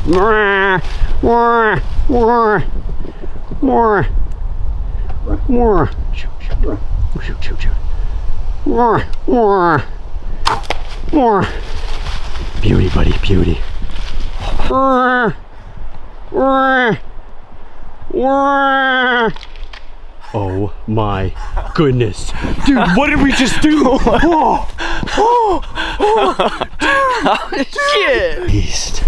More. Shoot. More. Beauty, buddy, beauty. Oh my goodness. Dude, what did we just do? Oh, shit. Beast.